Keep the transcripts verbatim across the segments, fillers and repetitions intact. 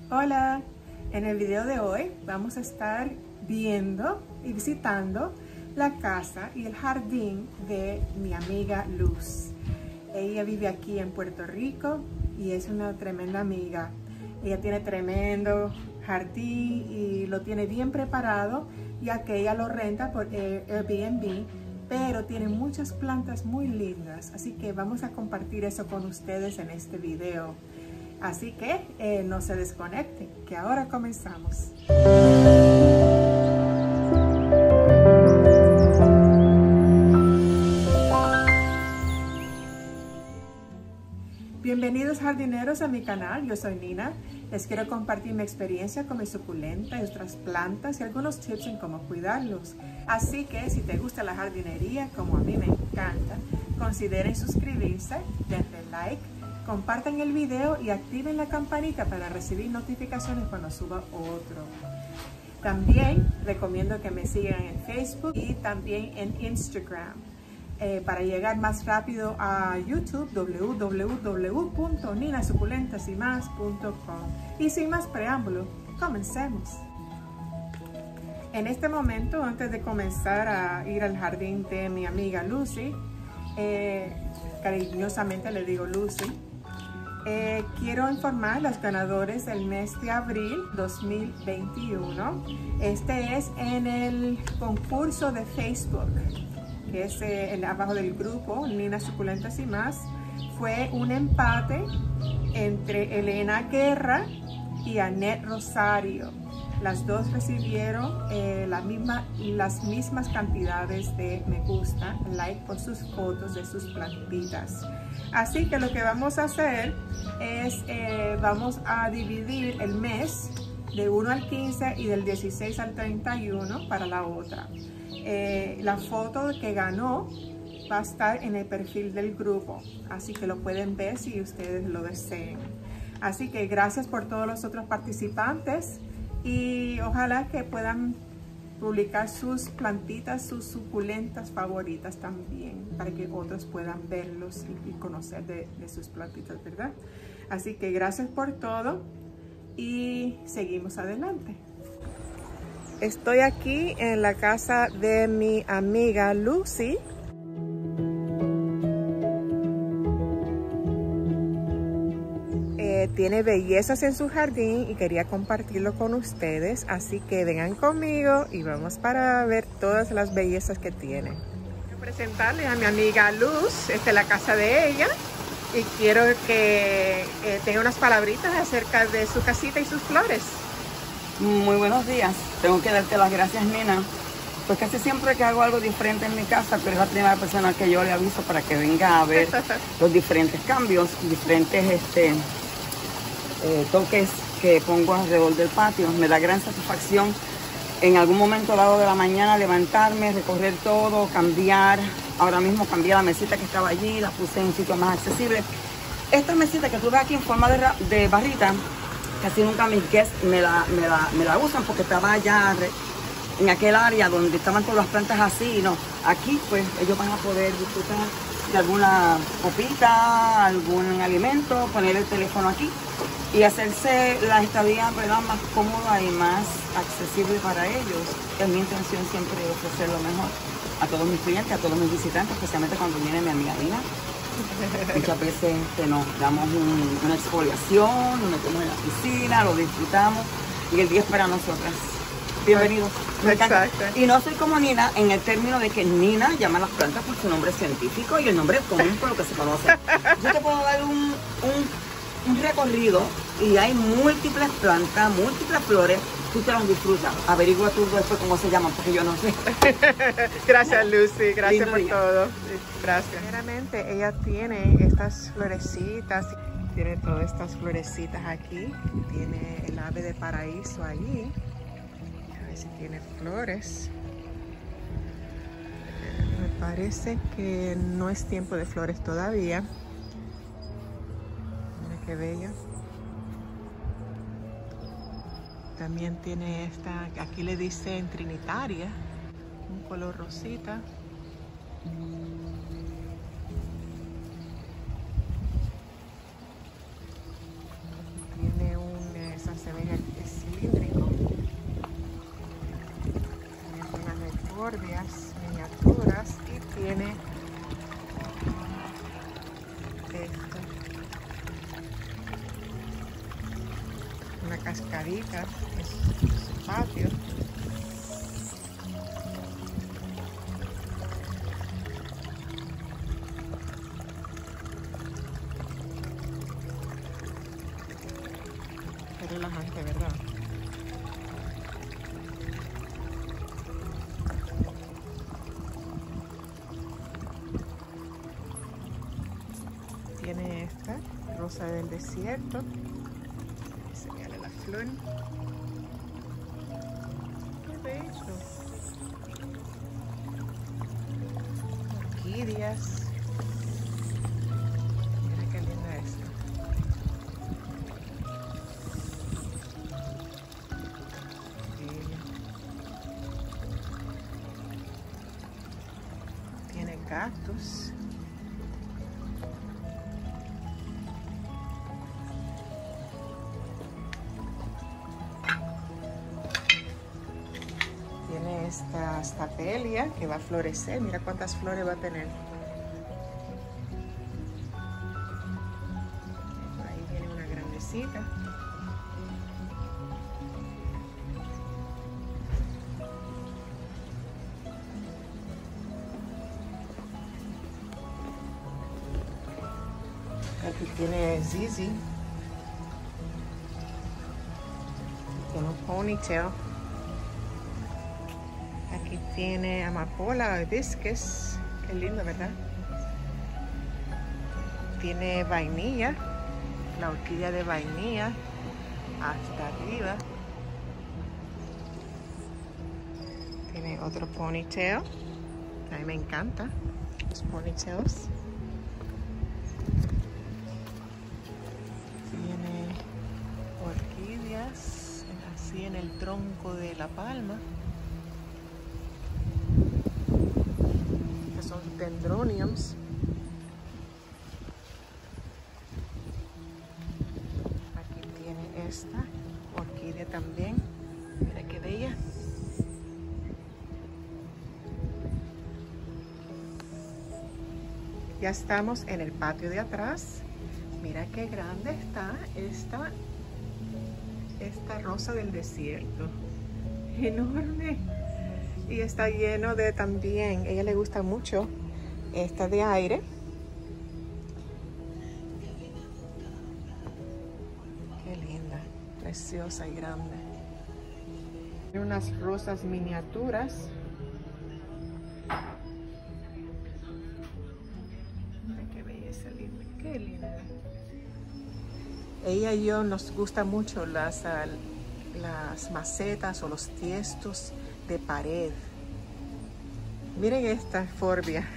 Hola, en el video de hoy vamos a estar viendo y visitando la casa y el jardín de mi amiga Luz. Ella vive aquí en Puerto Rico y es una tremenda amiga. Ella tiene tremendo jardín y lo tiene bien preparado, ya que ella lo renta por Airbnb, pero tiene muchas plantas muy lindas, así que vamos a compartir eso con ustedes en este video. Así que eh, no se desconecten, que ahora comenzamos. Bienvenidos jardineros a mi canal, yo soy Nina. Les quiero compartir mi experiencia con mis suculentas y otras plantas y algunos tips en cómo cuidarlos. Así que si te gusta la jardinería, como a mí me encanta, consideren suscribirse, denle like, compartan el video y activen la campanita para recibir notificaciones cuando suba otro. También recomiendo que me sigan en Facebook y también en Instagram. Eh, para llegar más rápido a YouTube, w w w punto nina suculentas y más punto com. Y sin más preámbulo, comencemos. En este momento, antes de comenzar a ir al jardín de mi amiga Lucy, eh, cariñosamente le digo Lucy, eh, quiero informar a los ganadores del mes de abril dos mil veintiuno. Este es en el concurso de Facebook, que es eh, abajo del grupo Nina Suculentas y Más. Fue un empate entre Elena Guerra y Annette Rosario. Las dos recibieron eh, la misma, las mismas cantidades de me gusta, like por sus fotos de sus plantitas. Así que lo que vamos a hacer es, eh, vamos a dividir el mes de uno al quince y del dieciséis al treinta y uno para la otra. Eh, la foto que ganó va a estar en el perfil del grupo, así que lo pueden ver si ustedes lo deseen. Así que gracias por todos los otros participantes y ojalá que puedan publicar sus plantitas, sus suculentas favoritas también, para que otros puedan verlos y, y conocer de, de sus plantitas, ¿verdad? Así que gracias por todo y seguimos adelante. Estoy aquí en la casa de mi amiga Lucy. Eh, tiene bellezas en su jardín y quería compartirlo con ustedes, así que vengan conmigo y vamos para ver todas las bellezas que tiene. Quiero presentarles a mi amiga Luz. Esta es la casa de ella y quiero que eh, tenga unas palabritas acerca de su casita y sus flores. Muy buenos días. Tengo que darte las gracias, Nina, pues casi siempre que hago algo diferente en mi casa, pero es la primera persona que yo le aviso para que venga a ver los diferentes cambios, diferentes este, eh, toques que pongo alrededor del patio. Me da gran satisfacción en algún momento dado de la mañana levantarme, recorrer todo, cambiar. Ahora mismo cambié la mesita que estaba allí, la puse en un sitio más accesible. Esta mesita que tú ves aquí en forma de, de barrita, casi nunca mis guests me la, me, la, me la usan porque estaba allá en aquel área donde estaban todas las plantas así. No, aquí pues ellos van a poder disfrutar de alguna copita, algún alimento, poner el teléfono aquí y hacerse la estadía, ¿verdad?, más cómoda y más accesible para ellos. Es mi intención siempre ofrecer lo mejor a todos mis clientes, a todos mis visitantes, especialmente cuando viene mi amiga Nina. Muchas veces este, nos damos un, una exfoliación, nos metemos en la piscina, lo disfrutamos y el día es para nosotras. Bienvenidos. Exacto. Y no soy como Nina en el término de que Nina llama a las plantas por su nombre científico y el nombre común por lo que se conoce. Yo te puedo dar un, un, un recorrido y hay múltiples plantas, múltiples flores. Tú te los disfrutas. Averigua tú después cómo se llaman, porque yo no sé. Gracias, Lucy. Gracias Lindo por día. todo. Gracias. Primeramente, ella tiene estas florecitas. Tiene todas estas florecitas aquí. Tiene el ave de paraíso allí. A ver si tiene flores. Me parece que no es tiempo de flores todavía. Mira qué bello. También tiene esta, aquí le dicen trinitaria, un color rosita. Tiene un eh, mira, es cilíndrico. Tiene unas eufórbias, miniaturas y tiene esto. Una cascadita en su, en su patio. Qué relajante, ¿verdad? Tiene esta rosa del desierto. Enseñarle la flor. Qué bello. Orquídeas. Mira qué linda esta. Bella. Tiene cactus. Tiene esta stapelia que va a florecer. Mira cuántas flores va a tener. Ahí viene una grandecita. Aquí tiene Zizi. Tiene un ponytail. Aquí tiene amapola hibiscus, qué lindo, ¿verdad? Tiene vainilla, la orquídea de vainilla hasta arriba. Tiene otro ponytail, a mí me encantan los ponytails. Tiene orquídeas así en el tronco de la palma. Son dendroniums. Aquí tiene esta orquídea también. Mira qué bella. Ya estamos en el patio de atrás. Mira qué grande está esta, esta rosa del desierto. Enorme. Y está lleno de también, a ella le gusta mucho esta de aire. Qué linda, preciosa y grande. Tiene unas rosas miniaturas. Mira qué belleza linda, qué linda. Ella y yo nos gusta mucho las, las macetas o los tiestos de pared. Miren esta euphorbia.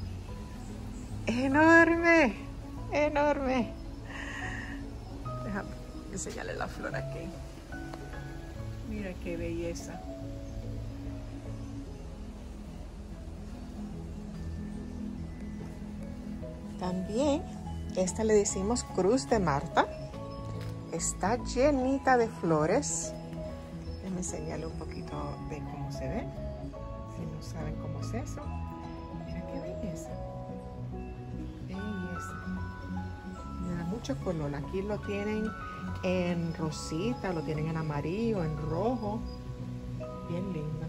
Enorme, enorme. Déjame enseñarle la flor aquí. Mira qué belleza. También esta le decimos Cruz de Marta. Está llenita de flores. Déjenme enseñarle un poquito de cómo se ve. Si no saben cómo es eso. Mira qué belleza. Belleza. Me da mucho color. Aquí lo tienen en rosita, lo tienen en amarillo, en rojo. Bien linda.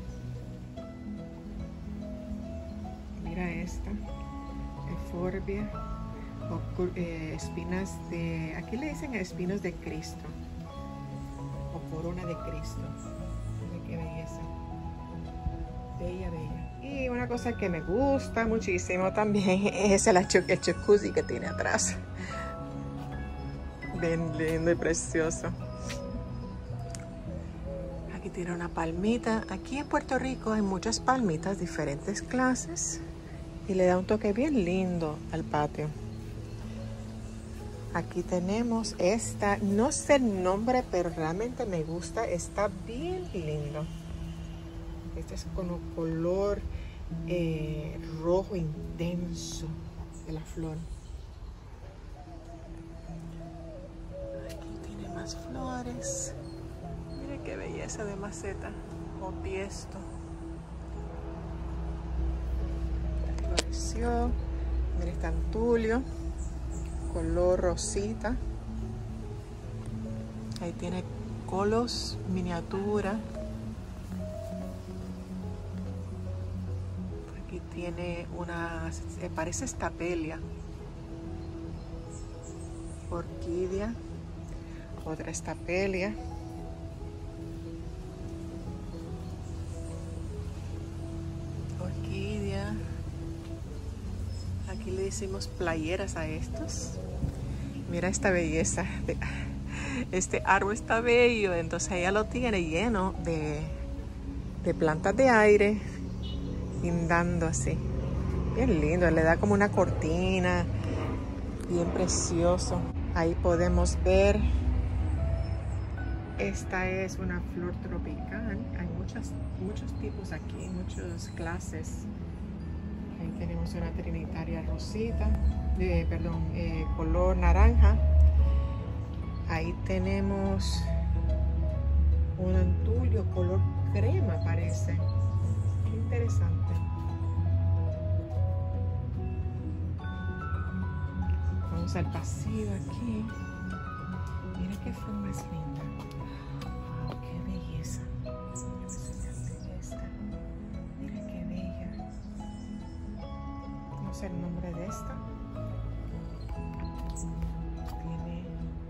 Mira esta. Euphorbia. O, eh, espinas de... Aquí le dicen espinos de Cristo. O corona de Cristo. Mira qué belleza. Bella, bella. Y una cosa que me gusta muchísimo también es el, el jacuzzi que tiene atrás. Bien lindo y precioso. Aquí tiene una palmita. Aquí en Puerto Rico hay muchas palmitas, diferentes clases. Y le da un toque bien lindo al patio. Aquí tenemos esta, no sé el nombre, pero realmente me gusta, está bien lindo. Este es con un color eh, rojo intenso de la flor. Aquí tiene más flores. qué belleza de maceta o tiesto. Floreció. Mira, está antulio, color rosita. Ahí tiene colos miniatura. Aquí tiene una, eh, parece estapelia. Orquídea, otra estapelia. Orquídea. Aquí le decimos playeras a estos. Mira esta belleza. Este árbol está bello, entonces ella lo tiene lleno de, de plantas de aire, guindando así. Bien lindo, le da como una cortina, bien precioso. Ahí podemos ver, esta es una flor tropical. Hay muchas, muchos tipos aquí, muchas clases. Ahí tenemos una trinitaria rosita, de, perdón, eh, color naranja. Ahí tenemos un antulio color crema, parece. Qué interesante. Vamos al pasillo aquí. Mira qué flor más linda. Wow, qué belleza. Esta. Mira qué bella. No sé el nombre de esta. Tiene,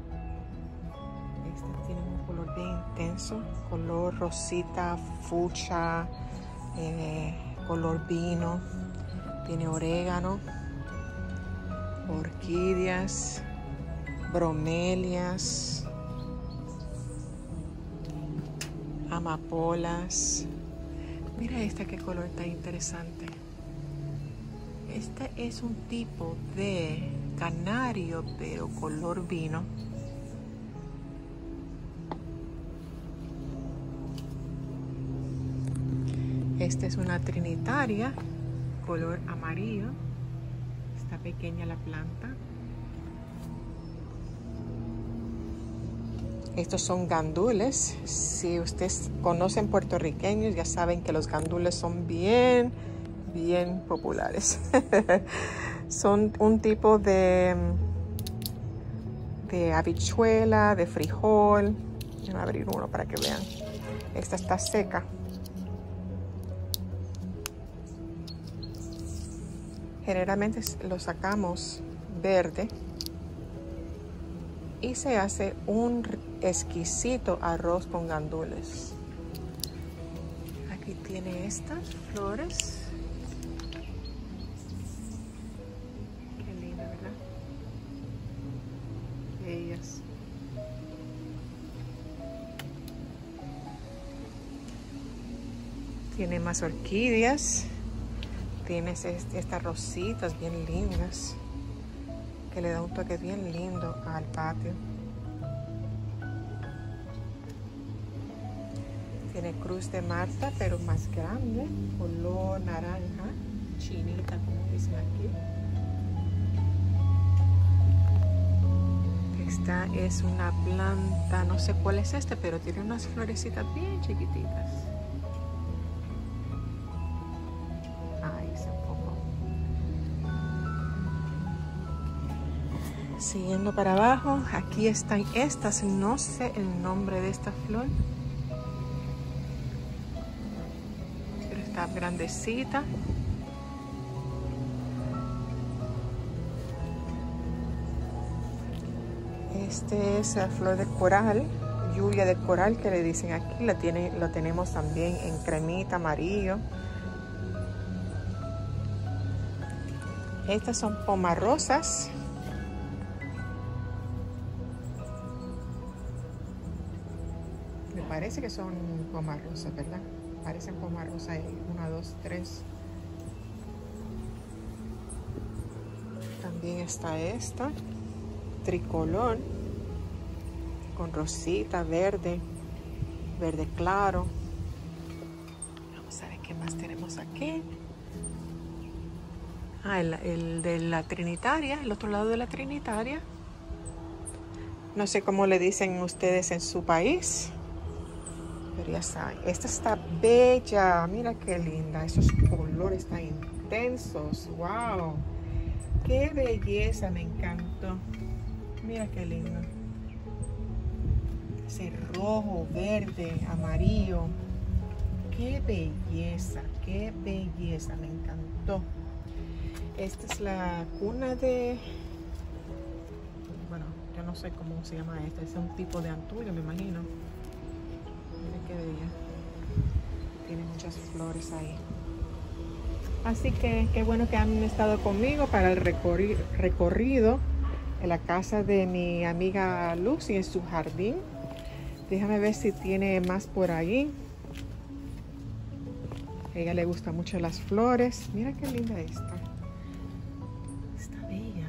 esta tiene un color bien intenso. Color rosita, fucsia, eh, color vino. Tiene orégano. Orquídeas, bromelias, amapolas. Mira esta qué color tan interesante. Este es un tipo de canario, pero color vino. Esta es una trinitaria, color amarillo. Está pequeña la planta. Estos son gandules. Si ustedes conocen puertorriqueños, ya saben que los gandules son bien, bien populares. Son un tipo de, de habichuela, de frijol. Voy a abrir uno para que vean. Esta está seca. Generalmente lo sacamos verde y se hace un exquisito arroz con gandules. Aquí tiene estas flores. Qué linda, ¿verdad? Bellas. Tiene más orquídeas. Tienes estas rositas bien lindas que le da un toque bien lindo al patio. Tiene cruz de Marta, pero más grande, color naranja, chinita, como dicen aquí. Esta es una planta, no sé cuál es este, pero tiene unas florecitas bien chiquititas. Siguiendo para abajo, aquí están estas, no sé el nombre de esta flor, pero está grandecita. Este es la flor de coral, lluvia de coral que le dicen aquí, la, tiene, la tenemos también en cremita, amarillo. Estas son pomarrosas. Parece que son pomarrosas, ¿verdad? Parecen pomarrosas. Una, dos, tres. También está esta. Tricolor. Con rosita, verde. Verde claro. Vamos a ver qué más tenemos aquí. Ah, el, el de la trinitaria. El otro lado de la trinitaria. No sé cómo le dicen ustedes en su país. Pero ya saben, esta está bella. Mira qué linda. Esos colores tan intensos. ¡Wow! ¡Qué belleza! Me encantó. Mira qué lindo. Ese rojo, verde, amarillo. ¡Qué belleza! ¡Qué belleza! Me encantó. Esta es la cuna de... Bueno, yo no sé cómo se llama esta. Es un tipo de antullo, me imagino. Mira qué bella. Tiene muchas flores ahí. Así que qué bueno que han estado conmigo para el recorri recorrido en la casa de mi amiga Lucy en su jardín. Déjame ver si tiene más por ahí. A ella le gustan mucho las flores. Mira qué linda esta. Está bella.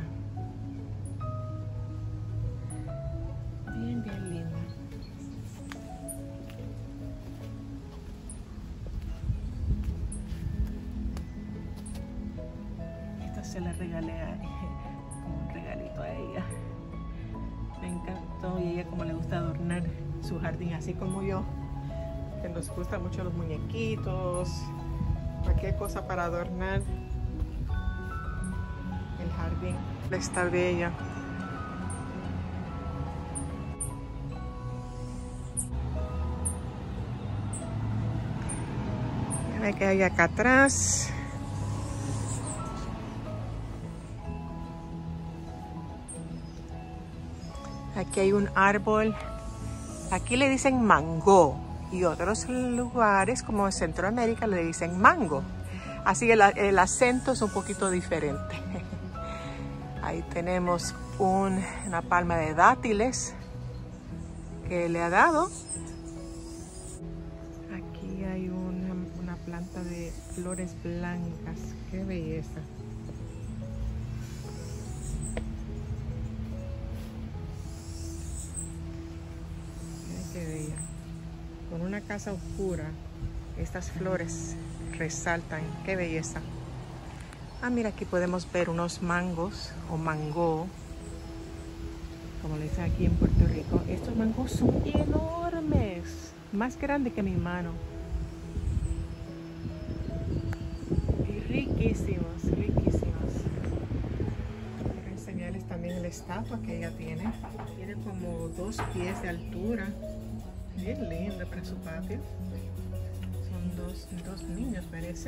Bien, bien linda. Esta se la regalé a, como un regalito a ella. Me encantó y a ella como le gusta adornar su jardín, así como yo, que nos gustan mucho los muñequitos, cualquier cosa para adornar el jardín. Está bella. Mira que hay acá atrás. Aquí hay un árbol. Aquí le dicen mango y otros lugares como en Centroamérica le dicen mango. Así el, el acento es un poquito diferente. Ahí tenemos un, una palma de dátiles que le ha dado. Aquí hay una, una planta de flores blancas. ¡Qué belleza! Qué bella. Con una casa oscura, estas flores resaltan. Qué belleza. Ah, mira, aquí podemos ver unos mangos o mango, como le dicen aquí en Puerto Rico. Estos mangos son enormes, más grandes que mi mano. Y riquísimos, riquísimos. Quiero enseñarles también la estatua que ella tiene. Tiene como dos pies de altura. Bien linda para su patio. Son dos, dos niños, parece.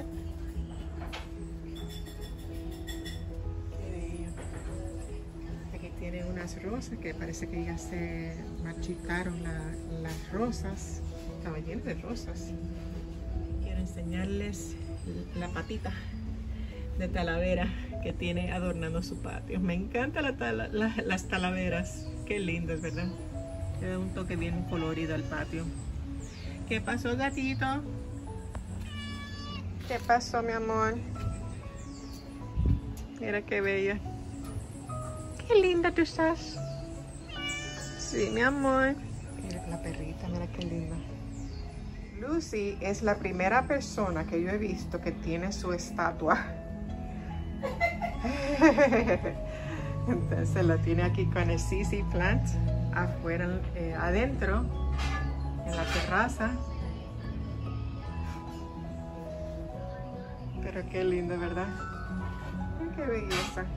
Qué bello. Aquí tiene unas rosas que parece que ya se marchitaron la, las rosas. Estaba lleno de rosas. Quiero enseñarles la patita de talavera que tiene adornando su patio. Me encantan la tala, la, las talaveras. Qué lindas, ¿verdad? Le da un toque bien colorido al patio. ¿Qué pasó, gatito? ¿Qué pasó, mi amor? Mira qué bella. Qué linda tú estás. Sí, mi amor. Mira la perrita, mira qué linda. Lucy es la primera persona que yo he visto que tiene su estatua. Entonces la tiene aquí con el C C plant afuera, eh, adentro, en la terraza. Pero qué lindo, ¿verdad? Ay, qué belleza.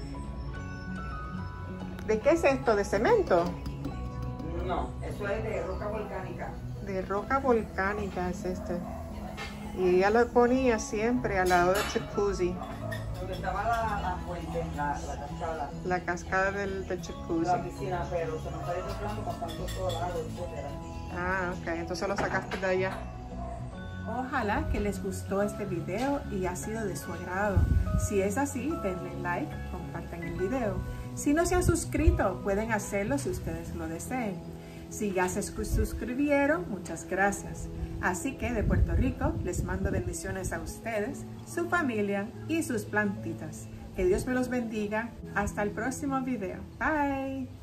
¿De qué es esto? ¿De cemento? No, eso es de roca volcánica. De roca volcánica es este. Y ella lo ponía siempre al lado del jacuzzi. Donde estaba la, la fuente, la, la cascada. La cascada del, del jacuzzi. La piscina, pero se nos está desplazando pasando todo el agua, etcétera. Ah, ok. Entonces lo sacaste de allá. Ojalá que les gustó este video y ha sido de su agrado. Si es así, denle like, compartan el video. Si no se han suscrito, pueden hacerlo si ustedes lo deseen. Si ya se suscribieron, muchas gracias. Así que de Puerto Rico les mando bendiciones a ustedes, su familia y sus plantitas. Que Dios me los bendiga. Hasta el próximo video. Bye.